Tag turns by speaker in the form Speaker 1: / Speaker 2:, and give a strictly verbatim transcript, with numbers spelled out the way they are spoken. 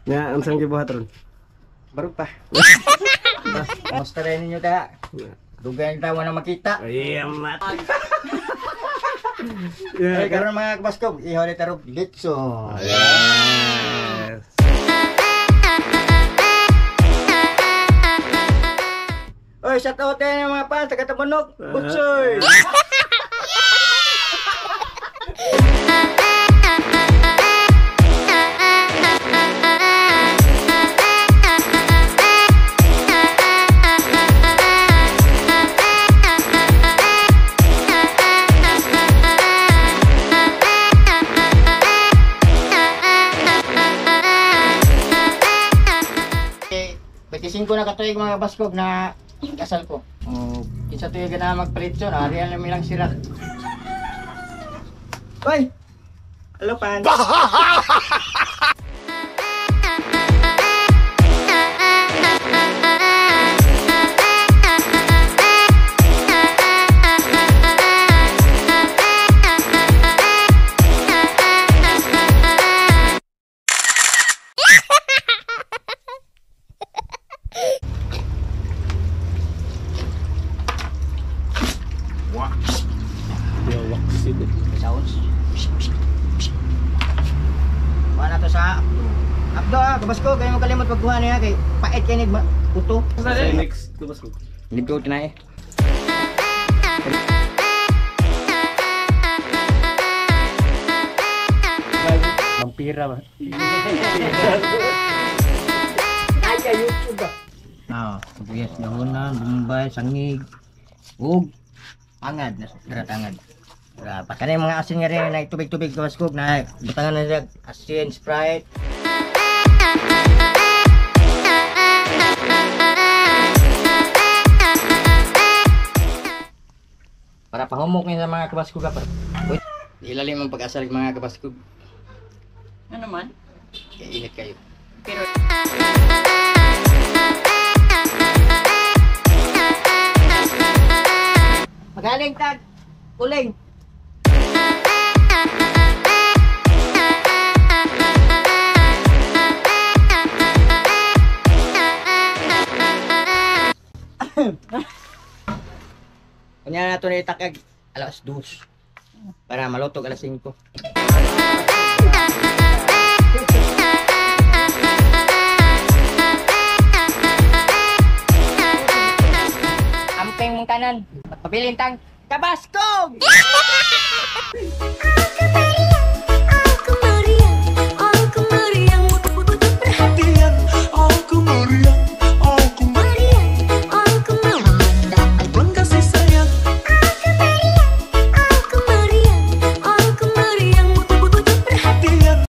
Speaker 1: Nga, unsang gibuhat ron?
Speaker 2: Barog pa. Kamusta rin ninyo ta? Dugay ang tawa na makita.
Speaker 1: Ay, amat.
Speaker 2: Ay, karon mga kabaskog, ihaw ni tarog litso.
Speaker 1: Yes.
Speaker 2: Oy, shout out tayo ng mga fans, taga Tabanok, Butsoy! Pagkising ko na katuig mga kabaskog na kasal ko. Oh, kinsa tuig na magpalit so, ariyan lang ilang sirat. Hoy! Hello, pan. Sounds. Wala to sa Abdo ah, kabasko, kayo mo kalimot pagkuha niya kay pait kay nig puto.
Speaker 1: Sa next kubas ko.
Speaker 2: Hindi ko tinay.
Speaker 1: Vampira ba?
Speaker 2: Ay, YouTube ba? Ah, yes, nahuna, Bombay, Sangig, ug angad na darat angad. Uh, Pakanay mga asin nga rin na tubig-tubig kabaskog na butangan na siya asin, Sprite. Para pahumok niya sa mga kabaskog kapar. Uy, ilalim ang pag-asal ng mga kabaskog.
Speaker 3: Ano naman?
Speaker 2: Kaya init kayo.
Speaker 3: Pero
Speaker 2: Magaling tag, uling. Kanya na ito na itakag alas dos para malutog alas singko. Amping mong tanan, magpabilin tang kabaskog!